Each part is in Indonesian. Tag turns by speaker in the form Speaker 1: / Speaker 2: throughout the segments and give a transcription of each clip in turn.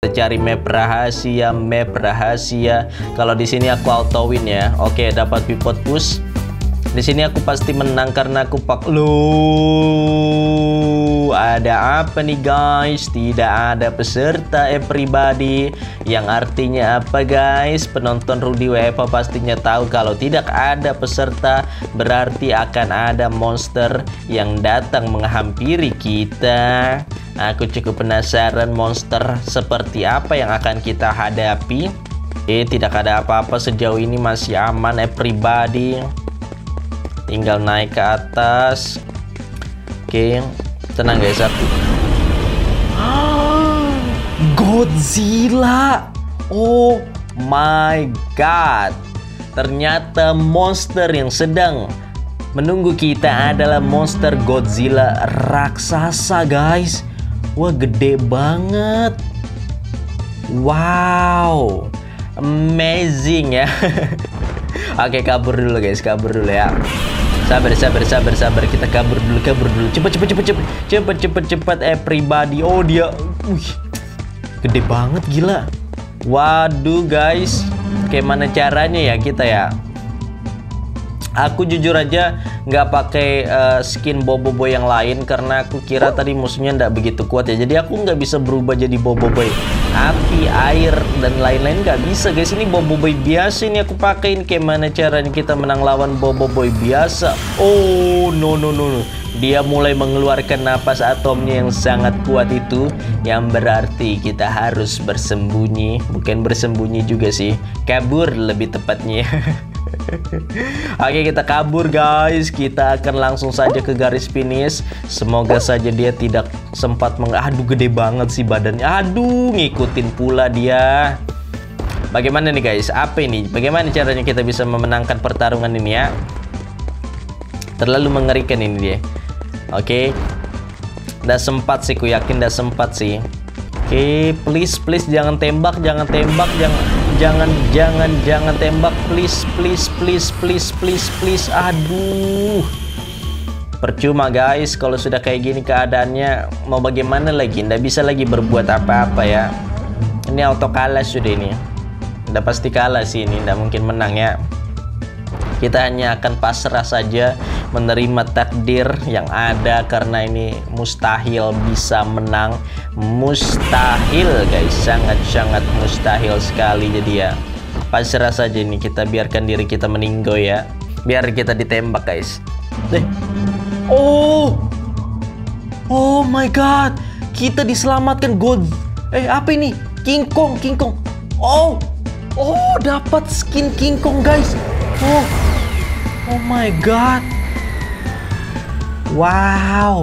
Speaker 1: Cari map rahasia, map rahasia. Kalau di sini aku auto win ya. Oke, dapat pivot push. Di sini aku pasti menang karena aku pak. Loh, ada apa nih guys? Tidak ada peserta everybody. Yang artinya apa guys? Penonton Rudy WFA pastinya tahu kalau tidak ada peserta berarti akan ada monster yang datang menghampiri kita. Aku cukup penasaran monster seperti apa yang akan kita hadapi. Tidak ada apa-apa sejauh ini, masih aman everybody. Tinggal naik ke atas. Oke, tenang guys aku. Godzilla. Oh my god. Ternyata monster yang sedang menunggu kita adalah monster Godzilla raksasa guys. Wah, gede banget. Wow, amazing ya. Oke, kabur dulu guys, kabur dulu ya. Sabar. Kita kabur dulu. Cepet everybody. Oh, dia gede banget, gila. Waduh guys, kayak mana caranya ya kita ya? Aku jujur aja nggak pakai skin Boboiboy yang lain karena aku kira tadi musuhnya nggak begitu kuat ya. Jadi aku nggak bisa berubah jadi Boboiboy api, air dan lain-lain, nggak bisa guys. Ini Boboiboy biasa ini aku pakein. Kayak mana caranya kita menang lawan Boboiboy biasa? Oh no. Dia mulai mengeluarkan napas atomnya yang sangat kuat itu, yang berarti kita harus bersembunyi. Bukan bersembunyi juga sih, kabur lebih tepatnya. Oke, kita kabur guys. Kita akan langsung saja ke garis finish. Semoga saja dia tidak sempat aduh, gede banget sih badannya. Aduh, ngikutin pula dia. Bagaimana nih guys? Apa ini? Bagaimana caranya kita bisa memenangkan pertarungan ini ya? Terlalu mengerikan ini dia. Oke, nggak sempat sih, ku yakin nggak sempat sih. Oke, please jangan tembak, jangan tembak, jangan tembak, please. Aduh, percuma guys, kalau sudah kayak gini keadaannya, mau bagaimana lagi? Nggak bisa lagi berbuat apa-apa ya. Ini auto kalah sudah ini. Udah pasti kalah sih ini, nggak mungkin menang ya. Kita hanya akan pasrah saja, menerima takdir yang ada karena ini mustahil bisa menang. Mustahil guys, sangat mustahil sekali. Jadi ya pasrah saja ini, kita biarkan diri kita meninggoy ya. Biar kita ditembak guys. Oh my god, kita diselamatkan. Apa ini? King Kong. Oh dapat skin King Kong guys. Oh my god. Wow.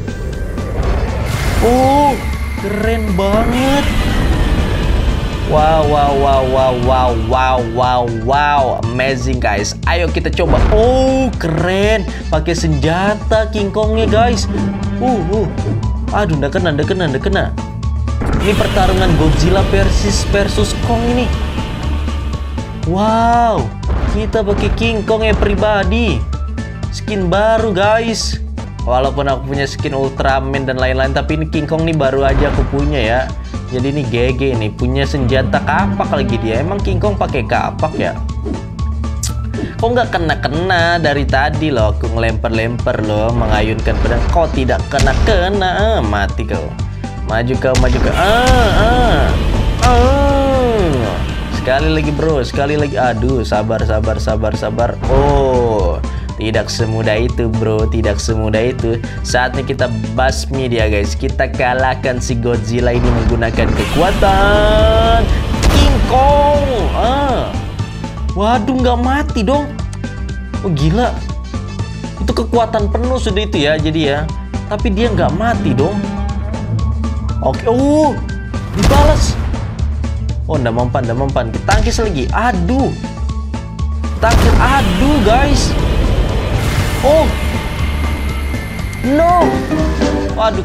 Speaker 1: Oh, keren banget. Wow. Amazing guys. Ayo kita coba. Oh, keren. Pakai senjata King Kongnya guys. Aduh, nggak kena. Ini pertarungan Godzilla versus Kong ini. Wow. Kita pakai King Kong ya pribadi. Skin baru guys. Walaupun aku punya skin Ultraman dan lain-lain, tapi ini King Kong nih baru aja aku punya ya. Jadi ini GG nih, punya senjata kapak lagi dia. Emang King Kong pakai kapak ya? Kok nggak kena dari tadi loh? Aku ngelempar loh, mengayunkan pedang. Kok tidak kena? Mati kau. Maju kau. Sekali lagi bro, sekali lagi. Aduh, sabar. Oh, tidak semudah itu bro, tidak semudah itu. Saatnya kita basmi dia guys. Kita kalahkan si Godzilla ini menggunakan kekuatan King Kong. Waduh, nggak mati dong. Oh gila, itu kekuatan penuh sudah itu ya, jadi ya. Tapi dia nggak mati dong. Oke, dibalas. Oh, nggak mempan. Tangkis lagi. Aduh, guys. Oh, no. Waduh,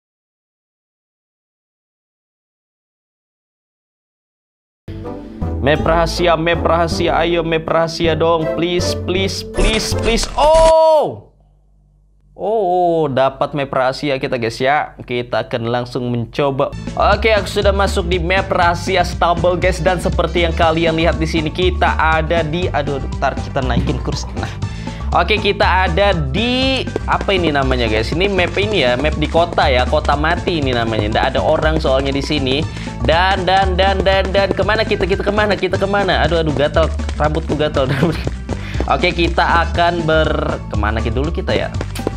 Speaker 1: map rahasia. Ayo map rahasia dong, please. Oh, Oh, dapat map rahasia kita guys ya. Kita akan langsung mencoba. Oke, aku sudah masuk di map rahasia Stumble guys, dan seperti yang kalian lihat di sini kita ada di ntar kita naikin kursi. Nah. Oke, kita ada di apa ini namanya guys? Ini map ini ya, map di kota ya, kota mati ini namanya. Nggak ada orang soalnya di sini. Dan kemana kita kemana? Kita kemana? Aduh gatal, rambutku gatal. Oke, kita akan kemana dulu kita ya?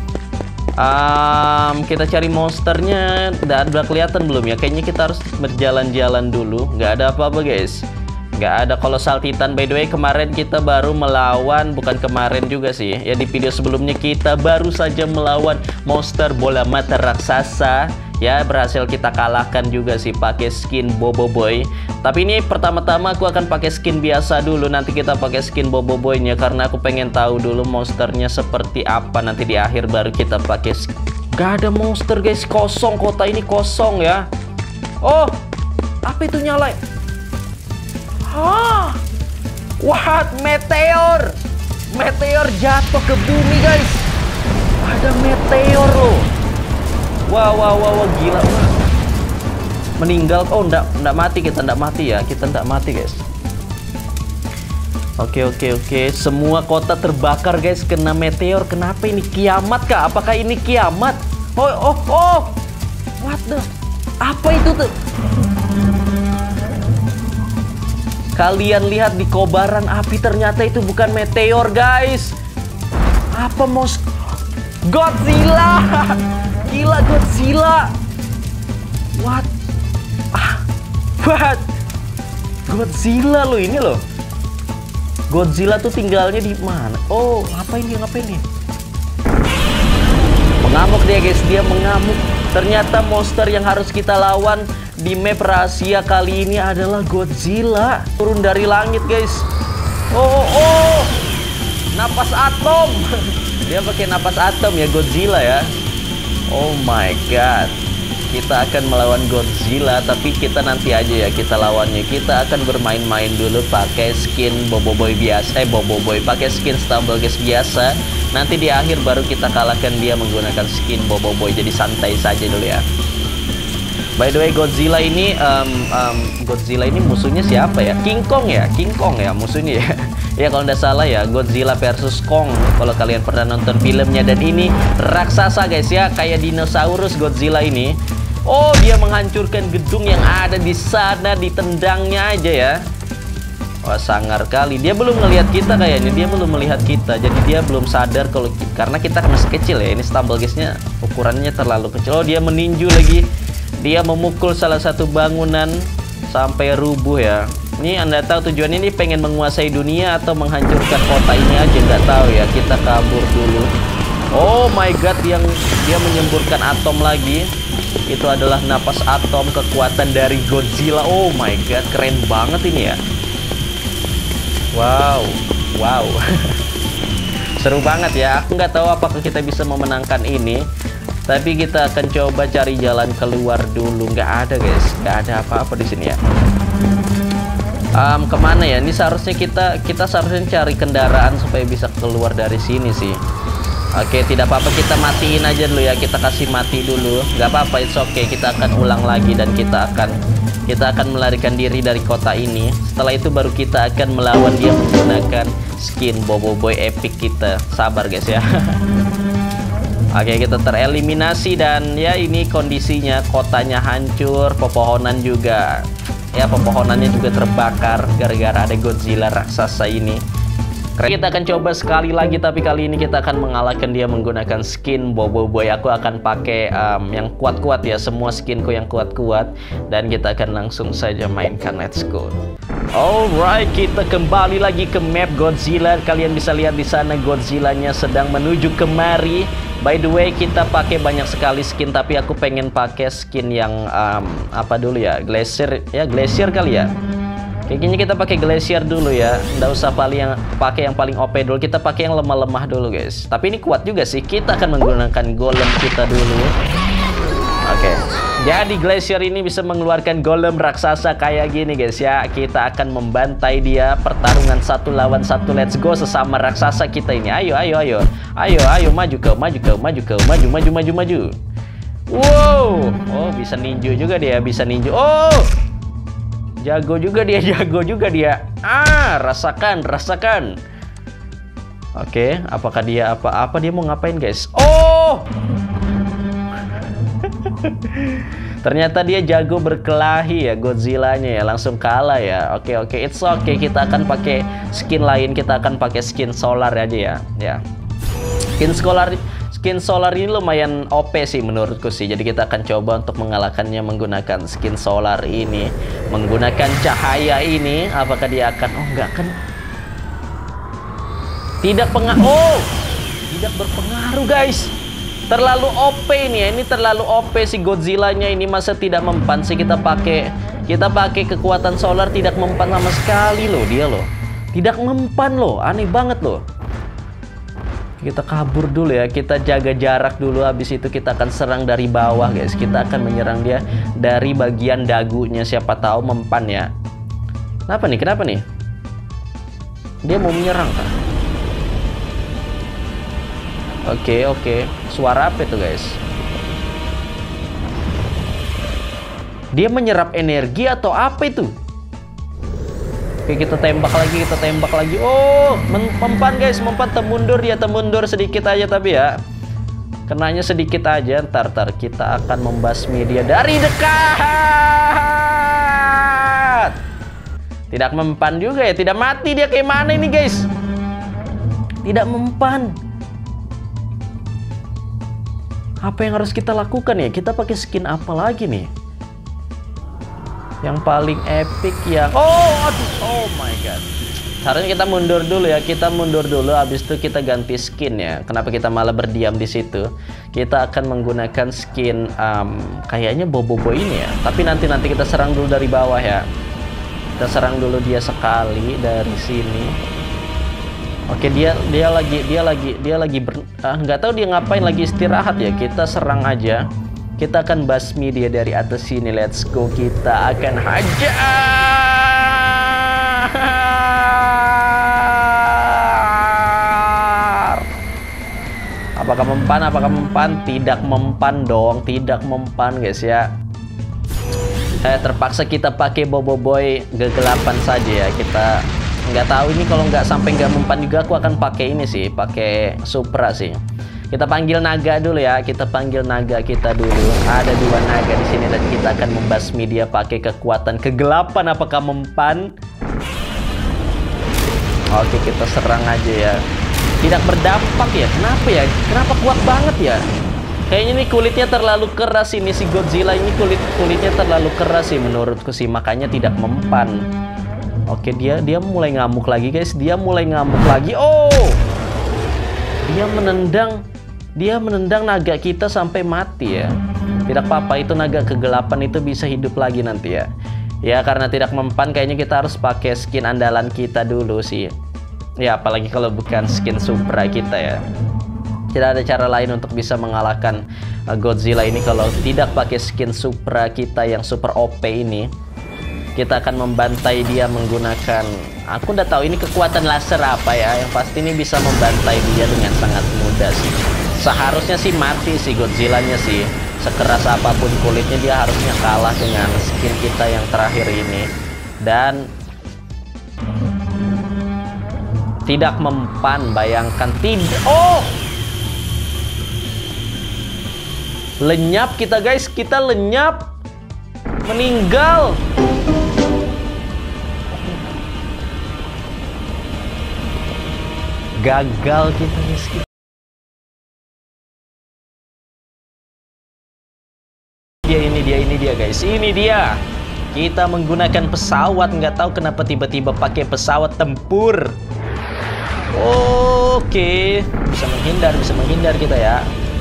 Speaker 1: Kita cari monsternya. Udah kelihatan belum ya? Kayaknya kita harus berjalan-jalan dulu. Nggak ada apa-apa guys. Nggak ada Colossal Titan. By the way, kemarin kita baru melawan, bukan kemarin juga sih ya, di video sebelumnya kita baru saja melawan monster bola mata raksasa ya, berhasil kita kalahkan juga sih pakai skin Boboiboy. Tapi ini pertama-tama aku akan pakai skin biasa dulu, nanti kita pakai skin Boboiboy-nya karena aku pengen tahu dulu monsternya seperti apa, nanti di akhir baru kita pakai skin. Gak ada monster guys, kosong, kota ini kosong ya. Oh, apa itu nyala? Hah? What? Meteor! Meteor jatuh ke bumi guys. Ada meteor loh. Wow, gila. Meninggal. Oh, enggak mati kita, enggak mati ya. Kita enggak mati guys. Oke. Semua kota terbakar guys, kena meteor. Kenapa ini? Kiamat kah? Apakah ini kiamat? Oh. What the? Apa itu tuh? Kalian lihat di kobaran api, ternyata itu bukan meteor guys. Apa Godzilla. Gila, Godzilla. What? Godzilla loh ini loh. Godzilla tuh tinggalnya di mana? Oh, ngapain dia? Mengamuk dia guys, dia mengamuk. Ternyata monster yang harus kita lawan di map rahasia kali ini adalah Godzilla. Turun dari langit guys. Oh. Napas atom. Dia pakai napas atom ya, Godzilla ya. Oh my god. Kita akan melawan Godzilla, tapi kita nanti aja ya kita lawannya. Kita akan bermain-main dulu pakai skin Boboiboy biasa. Boboiboy pakai skin Stumble guys biasa. Nanti di akhir baru kita kalahkan dia menggunakan skin Boboiboy. Jadi santai saja dulu ya. By the way, Godzilla ini musuhnya siapa ya? King Kong ya musuhnya ya. Ya kalau nggak salah ya, Godzilla versus Kong. Kalau kalian pernah nonton filmnya, dan ini raksasa guys ya, kayak dinosaurus Godzilla ini. Oh, dia menghancurkan gedung yang ada di sana, ditendangnya aja ya. Wah, sangar kali. Dia belum melihat kita kayaknya, dia belum melihat kita. Jadi dia belum sadar kalau karena kita masih kecil ya. Ini Stumble guysnya ukurannya terlalu kecil. Oh, dia meninju lagi. Dia memukul salah satu bangunan sampai rubuh ya. Ini Anda tahu tujuannya ini pengen menguasai dunia atau menghancurkan kota ini aja, nggak tahu ya. Kita kabur dulu. Oh my god, dia menyemburkan atom lagi. Itu adalah napas atom, kekuatan dari Godzilla. Oh my god, keren banget ini ya. Wow. Seru banget ya. Aku nggak tahu apakah kita bisa memenangkan ini, tapi kita akan coba cari jalan keluar dulu. Nggak ada guys, nggak ada apa-apa di sini ya. Kemana ya? Ini seharusnya kita seharusnya cari kendaraan supaya bisa keluar dari sini sih. Oke, tidak apa-apa, kita matiin aja dulu ya. Kita kasih mati dulu. Nggak apa-apa, it's okay. Kita akan ulang lagi dan kita akan melarikan diri dari kota ini. Setelah itu baru kita akan melawan dia menggunakan skin Boboiboy epic kita. Sabar guys ya. Oke, kita tereliminasi dan ya ini kondisinya, kotanya hancur, pepohonan juga. Ya, pepohonannya juga terbakar gara-gara ada Godzilla raksasa ini. Kita akan coba sekali lagi, tapi kali ini kita akan mengalahkan dia menggunakan skin Boboiboy. Aku akan pakai yang kuat-kuat ya, semua skinku yang kuat-kuat. Dan kita akan langsung saja mainkan, let's go. Alright, kita kembali lagi ke map Godzilla. Kalian bisa lihat di sana Godzilla-nya sedang menuju kemari. By the way, kita pakai banyak sekali skin, tapi aku pengen pakai skin yang apa dulu ya? Glacier ya, Glacier kali ya. Kayaknya kita pakai Glacier dulu ya. Nggak usah pakai yang paling OP dulu. Kita pakai yang lemah-lemah dulu guys. Tapi ini kuat juga sih. Kita akan menggunakan golem kita dulu. Oke. Jadi Glacier ini bisa mengeluarkan golem raksasa kayak gini guys ya. Kita akan membantai dia, pertarungan 1 lawan 1. Let's go sesama raksasa kita ini. Ayo ayo ayo. Ayo ayo maju kau, maju kau, maju kau, maju maju maju maju. Wow. Oh, bisa ninju juga dia, bisa ninju. Oh. Jago juga dia, jago juga dia. Ah, rasakan, rasakan. Oke, apakah dia apa dia mau ngapain guys? Oh. Ternyata dia jago berkelahi ya, Godzilla-nya ya, langsung kalah ya. Oke, it's okay. Kita akan pakai skin lain, kita akan pakai skin solar aja ya. Ya. Skin solar ini lumayan OP sih menurutku sih. Jadi kita akan coba untuk mengalahkannya menggunakan skin solar ini, menggunakan cahaya ini. Apakah dia akan enggak kan? Tidak berpengaruh guys. Terlalu OP ini ya, ini terlalu OP si Godzilla-nya ini, masa tidak mempan sih. Kita pakai kekuatan solar, tidak mempan sama sekali loh dia loh. Tidak mempan loh, aneh banget loh. Kita kabur dulu ya, kita jaga jarak dulu, habis itu kita akan serang dari bawah guys. Kita akan menyerang dia dari bagian dagunya, siapa tahu mempan ya. Kenapa nih? Kenapa nih? Dia mau menyerang kan? Oke. Suara apa itu guys? Dia menyerap energi atau apa itu? Oke, kita tembak lagi. Oh, mempan guys, mempan. Temundur dia, temundur sedikit aja tapi ya. Kenanya sedikit aja. Ntar kita akan membasmi dia dari dekat. Tidak mempan juga ya, tidak mati dia. Kayak mana ini guys? Tidak mempan. Apa yang harus kita lakukan ya? Kita pakai skin apa lagi nih? Yang paling epic ya. Oh my god. Seharusnya kita mundur dulu ya. Kita mundur dulu, habis itu kita ganti skin ya. Kenapa kita malah berdiam di situ? Kita akan menggunakan skin kayaknya Boboiboy ini ya. Tapi nanti kita serang dulu dari bawah ya. Kita serang dulu dia sekali dari sini. Oke, dia lagi nggak tahu dia ngapain, lagi istirahat ya. Kita serang aja. Kita akan basmi dia dari atas sini. Let's go, kita akan hajar. Apakah mempan? Tidak mempan dong, tidak mempan guys ya. Terpaksa kita pakai Boboiboy kegelapan saja ya. Kita nggak tahu ini, kalau nggak mempan juga aku akan pakai ini sih, pakai Supra sih. Kita panggil naga dulu ya, kita panggil naga kita dulu. Ada 2 naga di sini dan kita akan membasmi dia pakai kekuatan kegelapan. Apakah mempan? Oke, kita serang aja ya. Tidak berdampak ya. Kenapa ya? Kenapa kuat banget ya? Kayaknya ini kulitnya terlalu keras ini, si Godzilla ini kulitnya terlalu keras sih menurutku sih, makanya tidak mempan. Oke, dia mulai ngamuk lagi guys. Dia mulai ngamuk lagi. Oh, dia menendang naga kita sampai mati ya. Tidak apa-apa, itu naga kegelapan itu bisa hidup lagi nanti ya. Ya, karena tidak mempan kayaknya kita harus pakai skin andalan kita dulu sih. Ya, apalagi kalau bukan skin Supra kita ya. Tidak ada cara lain untuk bisa mengalahkan Godzilla ini kalau tidak pakai skin Supra kita yang super OP ini. Kita akan membantai dia menggunakan, aku udah tahu ini kekuatan laser apa ya. Yang pasti ini bisa membantai dia dengan sangat mudah sih. Seharusnya sih mati si Godzilla-nya sih. Sekeras apapun kulitnya dia harusnya kalah dengan skin kita yang terakhir ini. Dan tidak mempan, bayangkan. Tidak. Oh, lenyap kita guys, kita lenyap, meninggal. Gagal kita guys. Ini dia guys, ini dia. Kita menggunakan pesawat, nggak tahu kenapa tiba-tiba pakai pesawat tempur. Oke, bisa menghindar kita ya.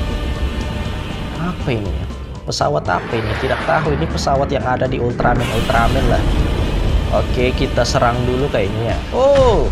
Speaker 1: Apa ini? Pesawat apa ini? Tidak tahu. Ini pesawat yang ada di Ultraman lah. Oke, kita serang dulu kayaknya ya. Oh,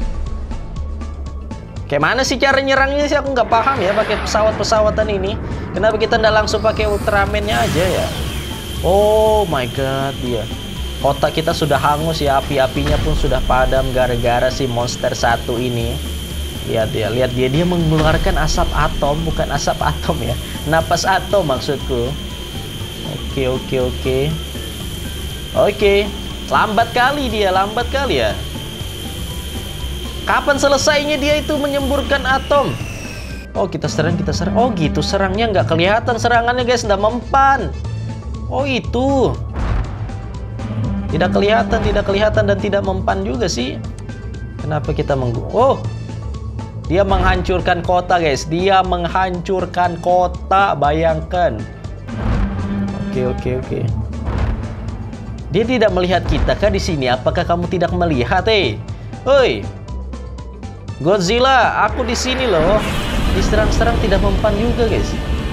Speaker 1: kayak mana sih cara nyerangnya sih? Aku nggak paham ya pakai pesawat-pesawatan ini. Kenapa kita nggak langsung pakai Ultraman-nya aja ya? Oh my god, dia. Kota kita sudah hangus ya, api-apinya pun sudah padam gara-gara si monster satu ini. Lihat dia mengeluarkan asap atom, bukan asap atom ya. Napas atom maksudku. Oke. Lambat kali ya. Kapan selesainya dia itu menyemburkan atom? Oh, kita serang. Oh gitu, serangnya nggak kelihatan serangannya guys, nggak mempan. Oh itu. Tidak kelihatan dan tidak mempan juga sih. Kenapa kita Oh, dia menghancurkan kota guys. Dia menghancurkan kota, bayangkan. Oke. Dia tidak melihat kita kah di sini? Apakah kamu tidak melihat, Oi, Godzilla, aku di sini loh. Diserang-serang tidak mempan juga, guys.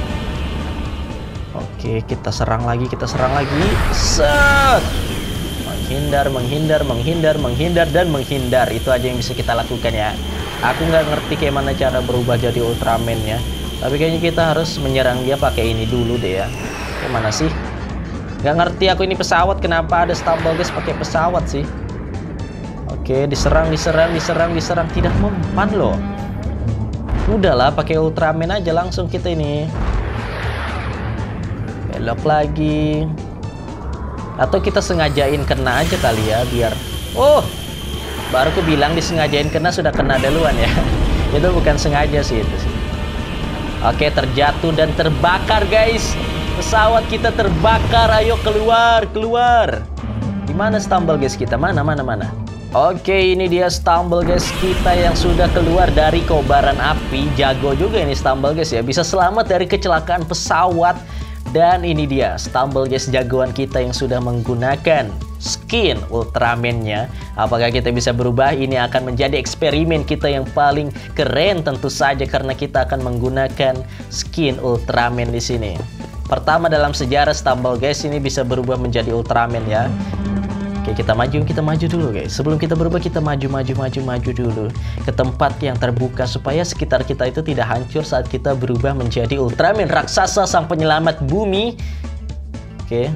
Speaker 1: Oke, kita serang lagi. Set. Menghindar. Itu aja yang bisa kita lakukan ya. Aku nggak ngerti kayak mana cara berubah jadi Ultraman ya. Tapi kayaknya kita harus menyerang dia pakai ini dulu deh ya. Gimana sih? Nggak ngerti aku ini pesawat, kenapa ada Stumble guys pakai pesawat sih? Oke, diserang, tidak mempan loh. Udahlah, pakai Ultraman aja langsung kita ini. Belok lagi. Atau kita sengajain kena aja kali ya, biar... Oh, baru aku bilang disengajain kena, sudah kena duluan ya. Itu bukan sengaja sih itu sih. Oke, terjatuh dan terbakar guys. Pesawat kita terbakar, ayo keluar. Di mana Stumble guys kita? Mana? Oke, ini dia Stumble guys kita yang sudah keluar dari kobaran api. Jago juga ini Stumble guys ya, bisa selamat dari kecelakaan pesawat. Dan ini dia Stumble guys, jagoan kita yang sudah menggunakan skin Ultraman-nya. Apakah kita bisa berubah? Ini akan menjadi eksperimen kita yang paling keren tentu saja, karena kita akan menggunakan skin Ultraman di sini. Pertama dalam sejarah Stumble guys ini bisa berubah menjadi Ultraman ya. Oke, kita maju dulu guys. Sebelum kita berubah, kita maju dulu ke tempat yang terbuka supaya sekitar kita itu tidak hancur saat kita berubah menjadi Ultraman raksasa sang penyelamat bumi. Oke.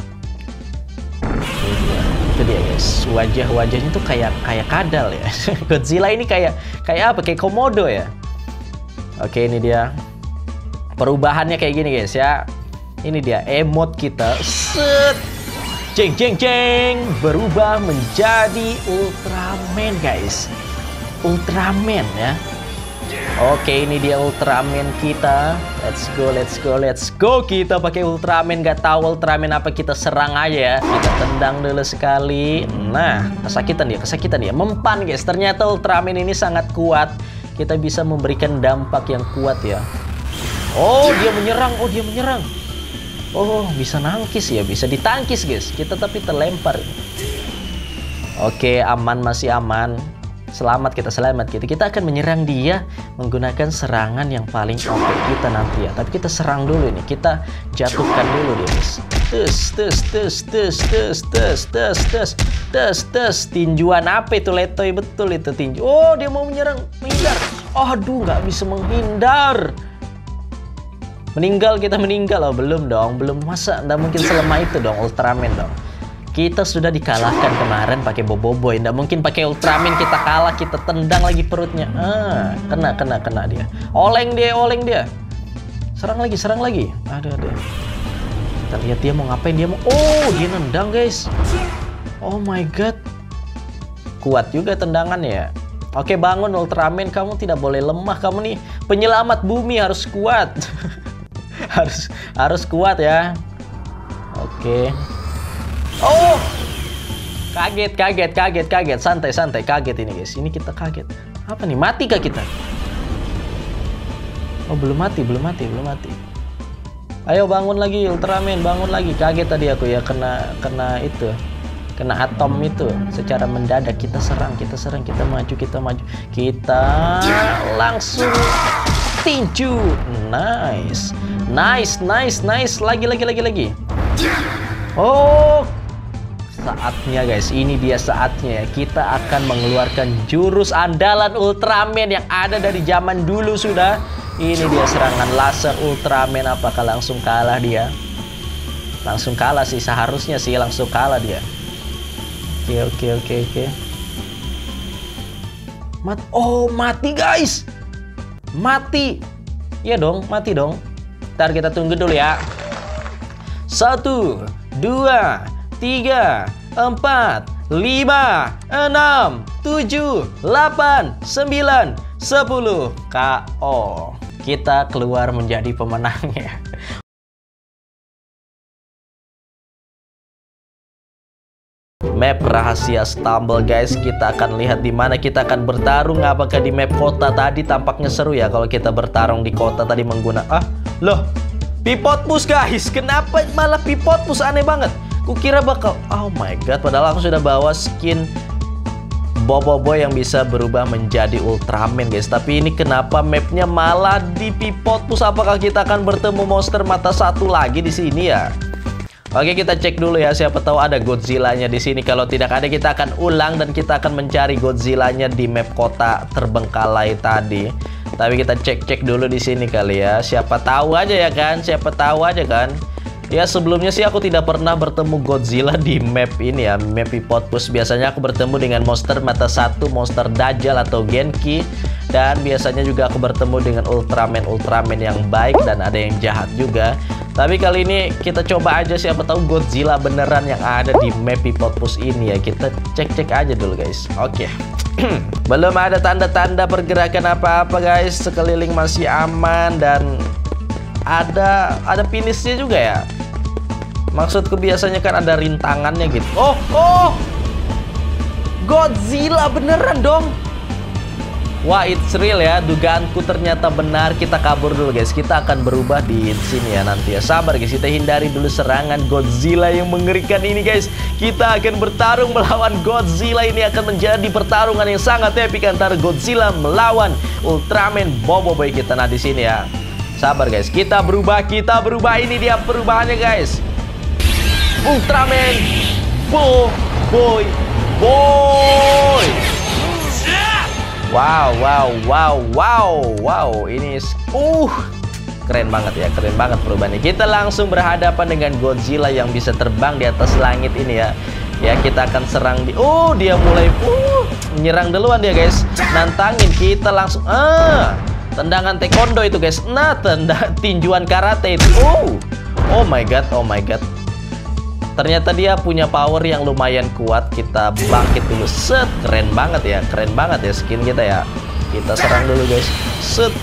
Speaker 1: Itu dia guys. Wajahnya tuh kayak kadal ya. Godzilla ini kayak apa? Kayak komodo ya. Oke, ini dia. Perubahannya kayak gini guys ya. Ini dia emote kita. Set. Jeng, berubah menjadi Ultraman guys. Ultraman ya. Oke, ini dia Ultraman kita. Let's go. Kita pakai Ultraman, gak tahu Ultraman apa, kita serang aja ya. Kita tendang dulu sekali. Nah, kesakitan dia. Mempan guys. Ternyata Ultraman ini sangat kuat. Kita bisa memberikan dampak yang kuat ya. Oh, dia menyerang. Oh, bisa nangkis ya, bisa ditangkis guys. Kita tapi terlempar. Oke, aman, masih aman. Selamat kita. Kita akan menyerang dia menggunakan serangan yang paling OP kita nanti ya. Tapi kita serang dulu ini. Kita jatuhkan dulu dia guys. Tes. Tinjuan apa itu, letoy betul itu tinju. Oh, dia mau menghindar. Aduh, nggak bisa menghindar. Kita meninggal. Oh, belum dong, masa nggak mungkin selemah itu dong Ultraman dong. Kita sudah dikalahkan kemarin pakai Boboiboy, nggak mungkin pakai Ultraman kita kalah. Kita tendang lagi perutnya. Kena dia. Oleng dia. Serang lagi. Aduh. Kita lihat dia mau ngapain, oh, dia nendang guys. Oh my god, kuat juga tendangannya ya. Oke, bangun Ultraman, kamu tidak boleh lemah. Kamu nih penyelamat bumi, harus kuat. harus kuat ya. Oke. Oh, kaget. Santai, kaget ini guys. Ini kita kaget. Apa nih? Mati kah kita? Oh, belum mati. Ayo bangun lagi Ultraman, bangun lagi. Kaget tadi aku ya, kena atom itu secara mendadak. Kita serang, kita maju. Kita langsung tinju. Nice. Lagi. Oh, saatnya guys. Ini dia saatnya. Kita akan mengeluarkan jurus andalan Ultraman yang ada dari zaman dulu sudah. Ini dia serangan laser Ultraman. Apakah langsung kalah dia? Langsung kalah sih, seharusnya sih langsung kalah dia. Oke. Oh, mati guys. Mati. Iya dong, mati dong. Ntar kita tunggu dulu ya. 1, 2, 3, 4, 5, 6, 7, 8, 9, 10. KO. Kita keluar menjadi pemenangnya. Map rahasia Stumble guys, kita akan lihat di mana kita akan bertarung. Apakah di map kota tadi? Tampaknya seru ya kalau kita bertarung di kota tadi menggunakan loh, Pipot Push guys. Kenapa malah Pipot Push? Aneh banget. Kukira bakal, oh my god, padahal aku sudah bawa skin Boboiboy yang bisa berubah menjadi Ultraman guys. Tapi ini kenapa mapnya malah di Pipot Push? Apakah kita akan bertemu monster mata satu lagi di sini ya? Oke, kita cek dulu ya, siapa tahu ada Godzilla-nya di sini. Kalau tidak ada, kita akan ulang dan kita akan mencari Godzilla-nya di map kota terbengkalai tadi. Tapi kita cek dulu di sini kali ya. Siapa tahu aja ya kan? Siapa tahu aja kan? Ya, sebelumnya sih aku tidak pernah bertemu Godzilla di map ini ya, map Pipot Push. Biasanya aku bertemu dengan monster mata satu, monster Dajjal atau Genki. Dan biasanya juga aku bertemu dengan Ultraman yang baik dan ada yang jahat juga. Tapi kali ini kita coba aja, siapa tahu Godzilla beneran yang ada di map Pipot Push ini ya. Kita cek aja dulu guys. Oke. Belum ada tanda-tanda pergerakan apa-apa guys. Sekeliling masih aman dan ada finishnya juga ya. Maksudku biasanya kan ada rintangannya gitu. Oh, Godzilla beneran dong. Wah, it's real ya. Dugaanku ternyata benar. Kita kabur dulu guys. Kita akan berubah di sini ya nanti ya. Sabar guys, kita hindari dulu serangan Godzilla yang mengerikan ini guys. Kita akan bertarung melawan Godzilla. Ini akan menjadi pertarungan yang sangat epic antara Godzilla melawan Ultraman Boboiboy kita. Nah di sini ya. Sabar guys, kita berubah. Ini dia perubahannya guys. Ultraman Boboiboy. Wow. Ini keren banget ya, keren banget perubahannya. Kita langsung berhadapan dengan Godzilla yang bisa terbang di atas langit ini ya. Ya, kita akan serang di. Dia mulai menyerang duluan dia guys. Nantangin kita langsung. Tendangan taekwondo itu guys. Nah, tinjuan karate itu. Oh my god. Ternyata dia punya power yang lumayan kuat. Kita bangkit dulu. Set, keren banget ya skin kita ya. Kita serang dulu guys. Set.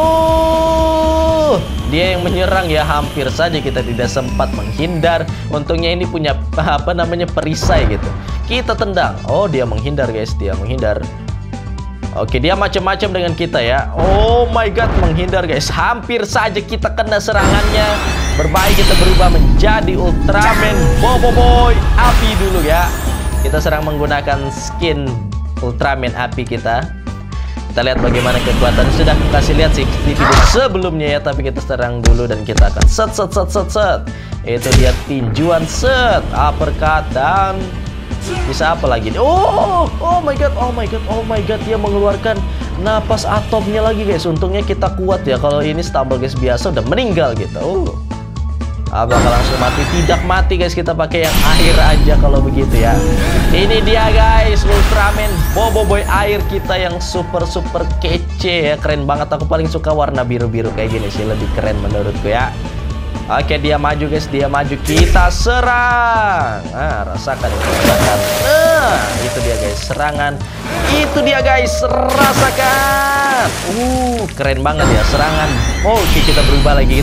Speaker 1: Dia yang menyerang ya, hampir saja kita tidak sempat menghindar. Untungnya ini punya perisai gitu. Kita tendang. Dia menghindar guys, Oke, dia macam-macam dengan kita ya. Oh my god, menghindar guys. Hampir saja kita kena serangannya. Berbahaya, kita berubah menjadi Ultraman Boboiboy api dulu ya. Kita serang menggunakan skin Ultraman api kita. Kita lihat bagaimana kekuatan. Sudah aku kasih lihat sih di video sebelumnya ya. Tapi kita serang dulu dan kita akan set. Itu dia tinjuan set, uppercut dan bisa apa lagi? Oh my god, dia mengeluarkan napas atomnya lagi guys. Untungnya kita kuat ya. Kalau ini Stumble guys biasa udah meninggal gitu. Bakal langsung mati. Tidak mati guys, kita pakai yang air aja kalau begitu ya. Ini dia guys, Ultraman Boboiboy air kita yang super kece ya. Keren banget, aku paling suka warna biru-biru kayak gini sih, lebih keren menurutku ya. Oke, dia maju guys, kita serang. Rasakan. Itu dia guys, serangan. Itu dia guys, rasakan. Keren banget ya serangan. Oke, kita berubah lagi.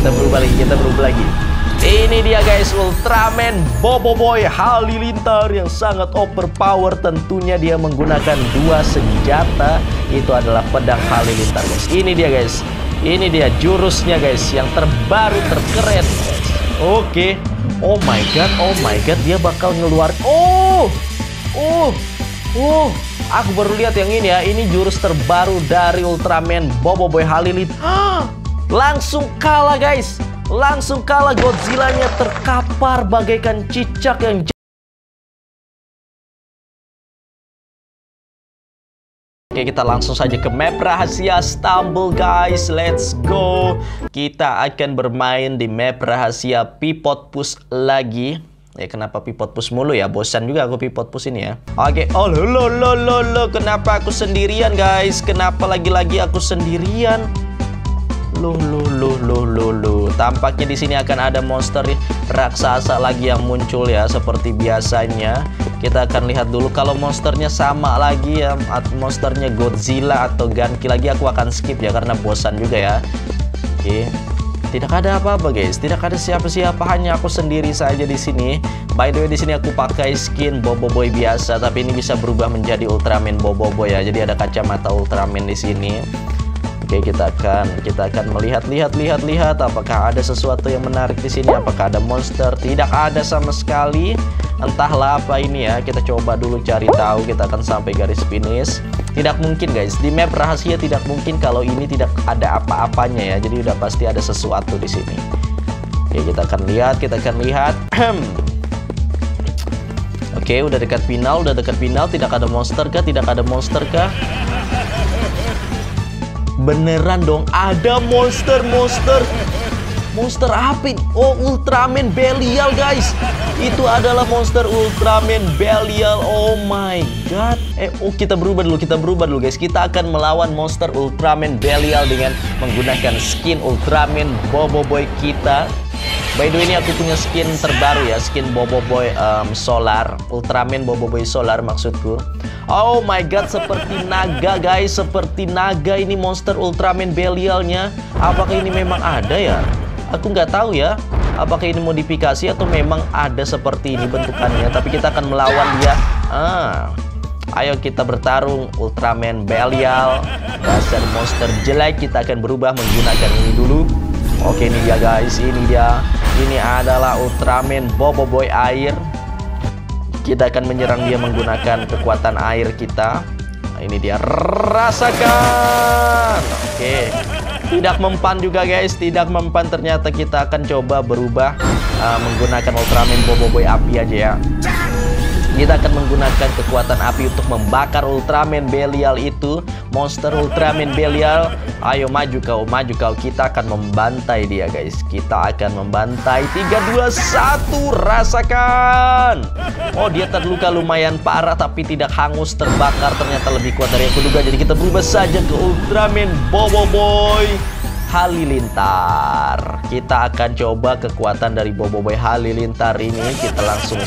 Speaker 1: Ini dia guys, Ultraman Boboiboy Halilintar yang sangat overpower. Tentunya dia menggunakan dua senjata. Itu adalah pedang Halilintar guys. Ini dia guys. Ini dia jurusnya guys, yang terbaru terkeren. Oke. Oh my god, dia bakal ngeluar. Aku baru lihat yang ini ya. Ini jurus terbaru dari Ultraman Boboiboy Halilintar. Langsung kalah guys. Godzilla-nya terkapar bagaikan cicak yang Oke, kita langsung saja ke map rahasia Stumble guys. Let's go. Kita akan bermain di map rahasia Pipot Push lagi. Kenapa Pipot Push mulu ya? Bosan juga aku Pipot Push ini ya. Oke, oh lo, kenapa aku sendirian guys? Kenapa lagi-lagi aku sendirian? Loh. Tampaknya di sini akan ada monster raksasa lagi yang muncul ya, seperti biasanya. Kita akan lihat dulu kalau monsternya sama lagi ya, monsternya Godzilla atau Genki lagi, aku akan skip ya karena bosan juga ya. Oke. Tidak ada apa-apa guys, tidak ada siapa-siapa, hanya aku sendiri saja di sini. By the way, di sini aku pakai skin Boboiboy biasa, tapi ini bisa berubah menjadi Ultraman Boboiboy ya. Jadi ada kacamata Ultraman di sini. Oke, kita akan melihat apakah ada sesuatu yang menarik di sini, apakah ada monster. Tidak ada sama sekali. Entahlah apa ini ya. Kita coba dulu cari tahu, kita akan sampai garis finish. Tidak mungkin guys, di map rahasia tidak mungkin kalau ini tidak ada apa-apanya ya. Jadi udah pasti ada sesuatu di sini. Oke, kita akan lihat. Oke, udah dekat final. Tidak ada monster kah? Beneran dong, ada monster. Monster apa? Oh, Ultraman Belial guys. Itu adalah monster Ultraman Belial. Oh my god. Kita berubah dulu guys. Kita akan melawan monster Ultraman Belial dengan menggunakan skin Ultraman Boboiboy kita. By the way, ini aku punya skin terbaru ya, skin Boboiboy Solar, Ultraman Boboiboy Solar maksudku. Oh my god, seperti naga guys, seperti naga ini monster Ultraman Belialnya. Apakah ini memang ada ya? Aku nggak tahu ya, apakah ini modifikasi atau memang ada seperti ini bentukannya. Tapi kita akan melawan dia. Ayo kita bertarung, Ultraman Belial. Dasar monster jelek, kita akan berubah menggunakan ini dulu. Oke, ini dia guys, ini dia. Ini adalah Ultraman Boboiboy air. Kita akan menyerang dia menggunakan kekuatan air kita. Ini dia, rasakan. Oke. Tidak mempan juga guys, tidak mempan. Ternyata kita akan coba berubah menggunakan Ultraman Boboiboy api aja ya. Kita akan menggunakan kekuatan api untuk membakar Ultraman Belial itu. Monster Ultraman Belial. Ayo maju kau. Kita akan membantai dia guys. Kita akan membantai. 3, 2, 1. Rasakan. Oh, dia terluka lumayan parah tapi tidak hangus, terbakar. Ternyata lebih kuat dari yang kuduga. Jadi kita berubah saja ke Ultraman Boboiboy Halilintar. Kita akan coba kekuatan dari Boboiboy Halilintar ini. Kita langsung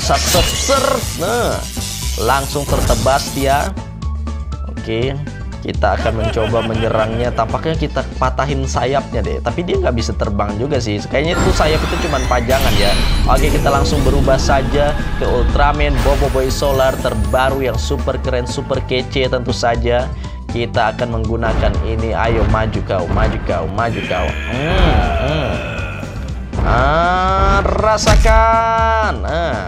Speaker 1: langsung tertebas dia. Oke, kita akan mencoba menyerangnya. Tampaknya kita patahin sayapnya deh. Tapi dia nggak bisa terbang juga sih. Kayaknya itu sayap itu cuma pajangan ya. Oke, kita langsung berubah saja ke Ultraman Boboiboy Solar terbaru yang super keren, super kece tentu saja. Kita akan menggunakan ini. Ayo maju kau. Rasakan.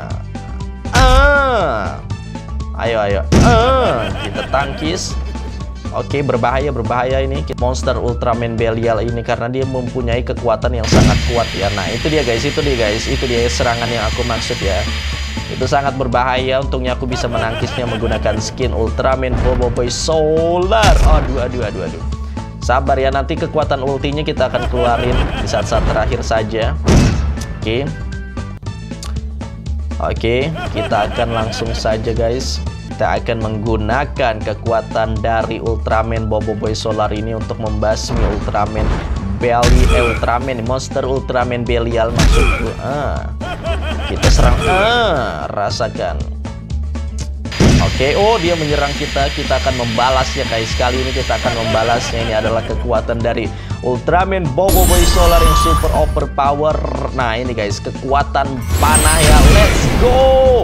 Speaker 1: Ayo. Kita tangkis. Oke, berbahaya ini monster Ultraman Belial ini karena dia mempunyai kekuatan yang sangat kuat ya. Nah, itu dia guys. Itu dia serangan yang aku maksud ya. Itu sangat berbahaya. Untungnya aku bisa menangkisnya menggunakan skin Ultraman Boboiboy Solar. Aduh. Sabar ya, nanti kekuatan ultinya kita akan keluarin di saat-saat terakhir saja. Oke, kita akan langsung saja guys. Kita akan menggunakan kekuatan dari Ultraman Boboiboy Solar ini untuk membasmi monster Ultraman Belial maksudku. Kita serang. Rasakan. Oke, oh dia menyerang kita. Kita akan membalasnya guys. Kali ini kita akan membalasnya. Ini adalah kekuatan dari Ultraman Boboiboy Solar yang super overpower. Nah ini guys, kekuatan panah ya. Let's go.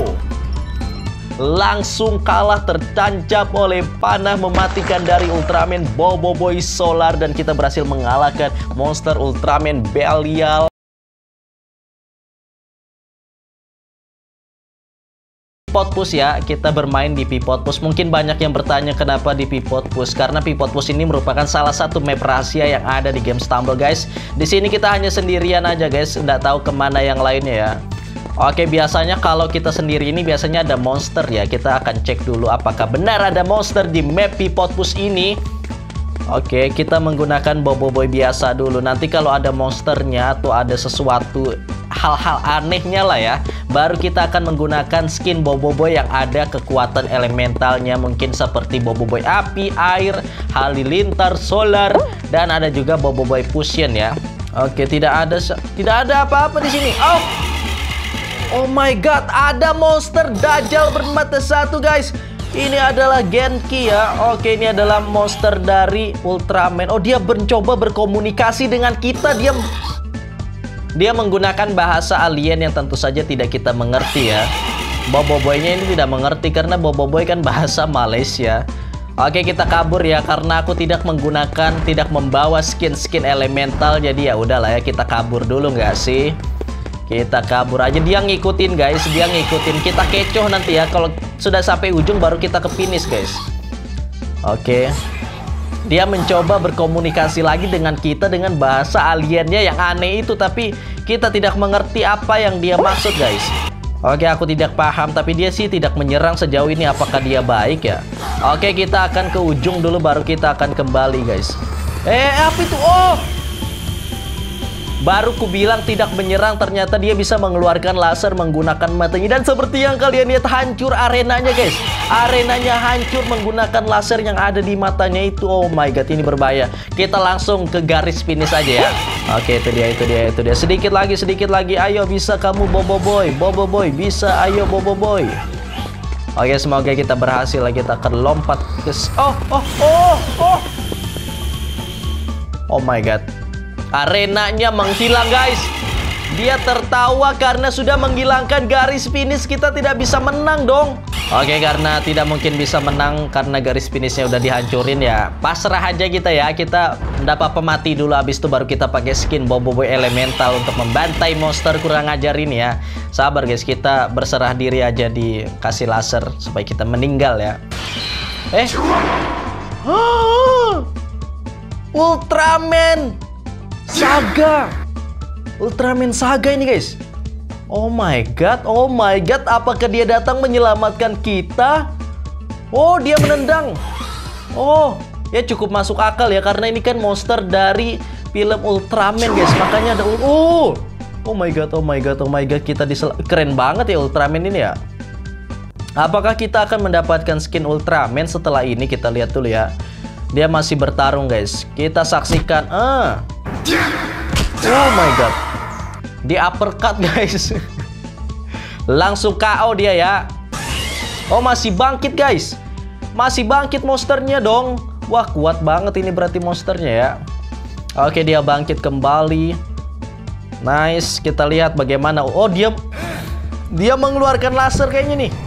Speaker 1: Langsung kalah, tertancap oleh panah mematikan dari Ultraman Boboiboy Solar. Dan kita berhasil mengalahkan monster Ultraman Belial. Pipot Push ya, kita bermain di Pipot Push. Mungkin banyak yang bertanya kenapa di Pipot Push, karena Pipot Push ini merupakan salah satu map rahasia yang ada di game Stumble guys. Di sini kita hanya sendirian aja guys, nggak tahu kemana yang lainnya ya. Oke, biasanya kalau kita sendiri ini biasanya ada monster ya. Kita akan cek dulu apakah benar ada monster di map Pipotpuss ini. Oke, kita menggunakan Boboiboy biasa dulu. Nanti kalau ada monsternya atau ada sesuatu hal-hal anehnya lah ya, baru kita akan menggunakan skin Boboiboy yang ada kekuatan elementalnya. Mungkin seperti Boboiboy api, air, halilintar, solar, dan ada juga Boboiboy fusion ya. Oke, tidak ada apa-apa di sini. Oh my god, ada monster Dajjal bermata satu guys. Ini adalah Genki ya. Oke, ini adalah monster dari Ultraman. Oh, dia mencoba berkomunikasi dengan kita. Dia menggunakan bahasa alien yang tentu saja tidak kita mengerti ya. Boboiboynya ini tidak mengerti karena Boboiboy kan bahasa Malaysia. Oke, kita kabur ya karena aku tidak membawa skin elemental. Jadi ya udahlah ya, kita kabur dulu nggak sih? Kita kabur aja, dia ngikutin guys, dia ngikutin. Kita kecoh nanti ya, kalau sudah sampai ujung baru kita ke finish guys. Oke. Dia mencoba berkomunikasi lagi dengan kita dengan bahasa aliennya yang aneh itu, tapi kita tidak mengerti apa yang dia maksud guys. Oke, aku tidak paham, tapi dia sih tidak menyerang sejauh ini. Apakah dia baik ya? Oke, kita akan ke ujung dulu baru kita akan kembali guys. Apa itu? Oh, baru ku bilang tidak menyerang, ternyata dia bisa mengeluarkan laser menggunakan matanya. Dan seperti yang kalian lihat, hancur arenanya guys. Arenanya hancur menggunakan laser yang ada di matanya itu. Oh my god, ini berbahaya. Kita langsung ke garis finish aja ya. Oke, itu dia. Sedikit lagi. Ayo, bisa kamu Boboiboy. Boboiboy bisa, ayo Boboiboy. Oke, semoga kita berhasil. Kita akan lompat ke... Oh my god. Arenanya menghilang guys. Dia tertawa karena sudah menghilangkan garis finish. Kita tidak bisa menang dong. Oke, karena tidak mungkin bisa menang karena garis finishnya udah dihancurin ya. Pasrah aja kita ya. Kita dapat pemati dulu, habis itu baru kita pakai skin Boboiboy elemental untuk membantai monster kurang ajar ini ya. Sabar guys, kita berserah diri aja dikasih laser supaya kita meninggal ya. Ultraman Saga. Ultraman Saga ini guys. Oh my god. Apakah dia datang menyelamatkan kita? Oh, dia menendang. Oh, ya cukup masuk akal ya, karena ini kan monster dari film Ultraman guys. Makanya ada oh my god. Kita keren banget ya Ultraman ini ya. Apakah kita akan mendapatkan skin Ultraman setelah ini? Kita lihat dulu ya. Dia masih bertarung guys. Kita saksikan. Oh my god. Di uppercut guys. Langsung KO dia ya. Oh, masih bangkit guys. Masih bangkit monsternya dong. Wah, kuat banget ini berarti monsternya ya. Oke, dia bangkit kembali. Nice. Kita lihat bagaimana. Oh, dia mengeluarkan laser kayaknya nih.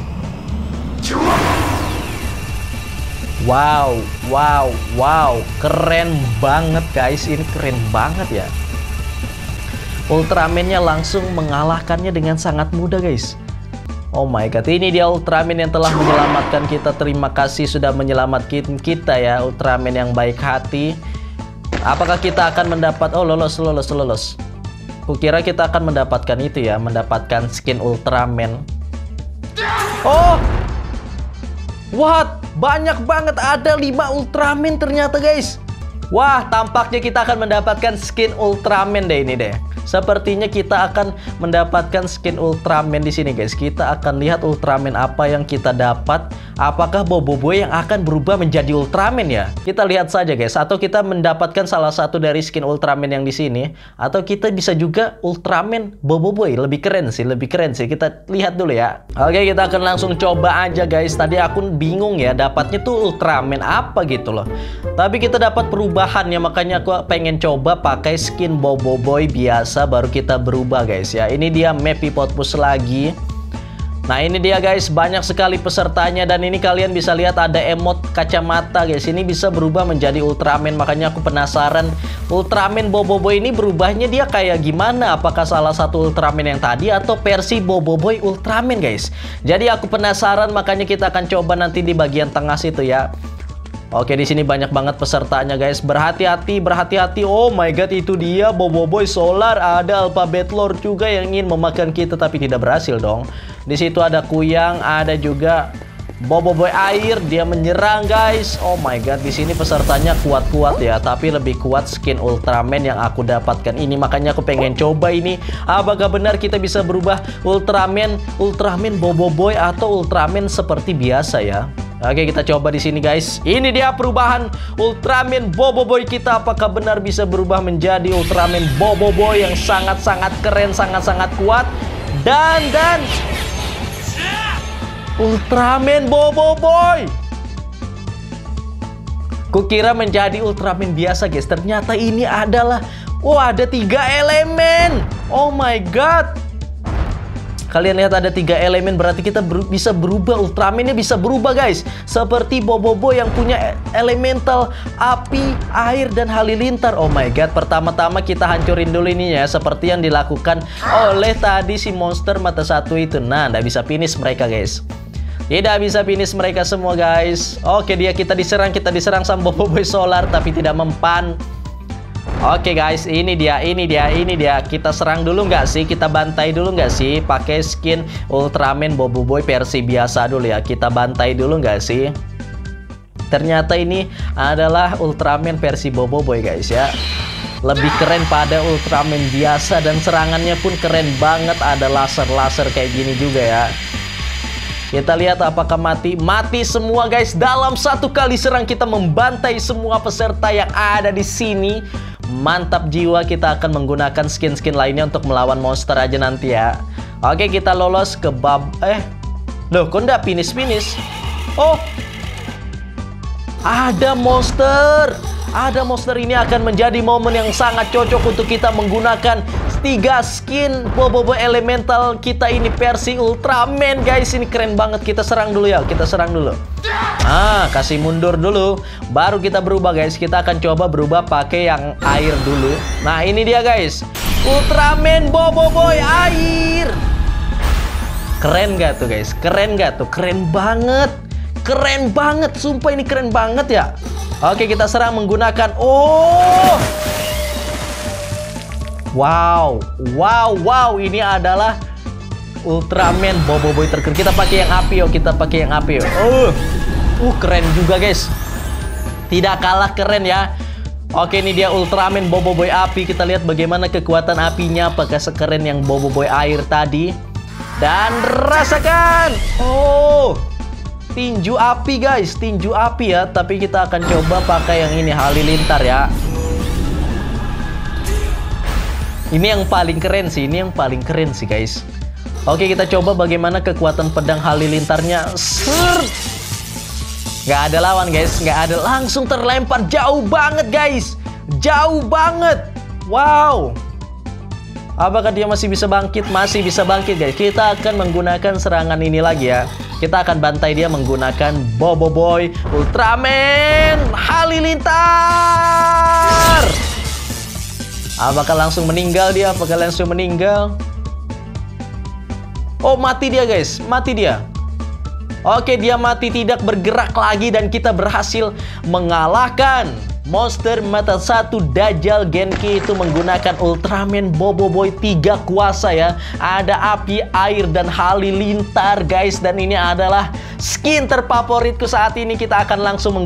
Speaker 1: Wow, keren banget guys. Ini keren banget ya. Ultraman-nya langsung mengalahkannya dengan sangat mudah guys. Oh my god, ini dia Ultraman yang telah menyelamatkan kita. Terima kasih sudah menyelamatkan kita ya, Ultraman yang baik hati. Apakah kita akan mendapat... Oh, lolos. Kukira kita akan mendapatkan itu ya, mendapatkan skin Ultraman. Oh, what? Banyak banget, ada 5 Ultraman ternyata guys. Wah, tampaknya kita akan mendapatkan skin Ultraman deh ini deh. Sepertinya kita akan mendapatkan skin Ultraman di sini guys. Kita akan lihat Ultraman apa yang kita dapat. Apakah Boboiboy yang akan berubah menjadi Ultraman ya? Kita lihat saja guys. Atau kita mendapatkan salah satu dari skin Ultraman yang di sini, atau kita bisa juga Ultraman Boboiboy. Lebih keren sih. Kita lihat dulu ya. Oke, kita akan langsung coba aja guys. Tadi aku bingung ya, dapatnya tuh Ultraman apa gitu loh. Tapi kita dapat perubahannya, makanya aku pengen coba pakai skin Boboiboy biasa, baru kita berubah guys ya. Ini dia map Pipotpuss lagi. Nah, ini dia guys, banyak sekali pesertanya. Dan ini kalian bisa lihat ada emot kacamata guys. Ini bisa berubah menjadi Ultraman. Makanya aku penasaran Ultraman Boboiboy ini berubahnya dia kayak gimana. Apakah salah satu Ultraman yang tadi atau versi Boboiboy Ultraman guys. Jadi aku penasaran, makanya kita akan coba nanti di bagian tengah situ ya. Oke, di sini banyak banget pesertanya guys. Berhati-hati, berhati-hati. Oh my god, itu dia Boboiboy Solar. Ada Alphabet Lord juga yang ingin memakan kita tapi tidak berhasil dong. Di situ ada Kuyang, ada juga Boboiboy Air. Dia menyerang guys. Oh my god, di sini pesertanya kuat-kuat ya, tapi lebih kuat skin Ultraman yang aku dapatkan ini. Makanya aku pengen coba ini. Apakah benar kita bisa berubah Ultraman Boboiboy atau Ultraman seperti biasa ya? Oke, kita coba di sini guys. Ini dia perubahan Ultraman Boboiboy kita. Apakah benar bisa berubah menjadi Ultraman Boboiboy yang sangat-sangat keren, sangat-sangat kuat. Dan Ultraman Boboiboy. Kukira menjadi Ultraman biasa guys. Ternyata ini adalah, oh ada 3 elemen. Oh my god. Kalian lihat ada 3 elemen, berarti kita bisa berubah. Ultraman-nya bisa berubah guys. Seperti Boboiboy yang punya elemental api, air, dan halilintar. Oh my god, pertama-tama kita hancurin dulu ininya ya. Seperti yang dilakukan oleh tadi si monster mata satu itu. Nah, nggak bisa finish mereka guys. Tidak bisa finish mereka semua guys. Oke, kita diserang sama Boboiboy Solar tapi tidak mempan. Oke guys, ini dia. Kita serang dulu nggak sih? Kita bantai dulu nggak sih? Pakai skin Ultraman Boboiboy versi biasa dulu ya. Kita bantai dulu nggak sih? Ternyata ini adalah Ultraman versi Boboiboy guys ya. Lebih keren pada Ultraman biasa dan serangannya pun keren banget. Ada laser-laser kayak gini juga ya. Kita lihat apakah mati. Mati semua guys. Dalam satu kali serang kita membantai semua peserta yang ada di sini. Mantap jiwa. Kita akan menggunakan skin-skin lainnya untuk melawan monster aja nanti ya. Oke, kita lolos ke loh, kok nggak finish? Oh, ada monster. Ada monster, ini akan menjadi momen yang sangat cocok untuk kita menggunakan 3 skin Boboiboy elemental kita ini versi Ultraman guys. Ini keren banget. Kita serang dulu ya. Kasih mundur dulu. Baru kita berubah guys. Kita akan coba berubah pakai yang air dulu. Nah, ini dia guys. Ultraman Boboiboy Air. Keren gak tuh guys? Keren gak tuh? Keren banget. Keren banget. Sumpah ini keren banget ya. Oke, kita serang menggunakan Wow, ini adalah Ultraman Boboiboy terkeren. Kita pakai yang api yuk. Keren juga guys. Tidak kalah keren ya. Oke, ini dia Ultraman Boboiboy api. Kita lihat bagaimana kekuatan apinya. Apakah sekeren yang Boboiboy air tadi? Dan rasakan. Tinju api guys, tinju api ya. Tapi kita akan coba pakai yang ini, halilintar ya. Ini yang paling keren sih, guys. Oke, kita coba bagaimana kekuatan pedang halilintarnya. Nggak ada lawan guys, nggak ada. Langsung terlempar jauh banget guys. Jauh banget. Wow. Apakah dia masih bisa bangkit? Masih bisa bangkit guys. Kita akan menggunakan serangan ini lagi ya. Kita akan bantai dia menggunakan Boboiboy Ultraman Halilintar. Apakah langsung meninggal dia? Oh, mati dia guys. Mati dia. Oke, dia mati, tidak bergerak lagi. Dan kita berhasil mengalahkan monster mata satu Dajjal Genki itu menggunakan Ultraman Boboiboy 3 kuasa ya. Ada api, air, dan halilintar guys. Dan ini adalah skin terfavoritku saat ini. Kita akan langsung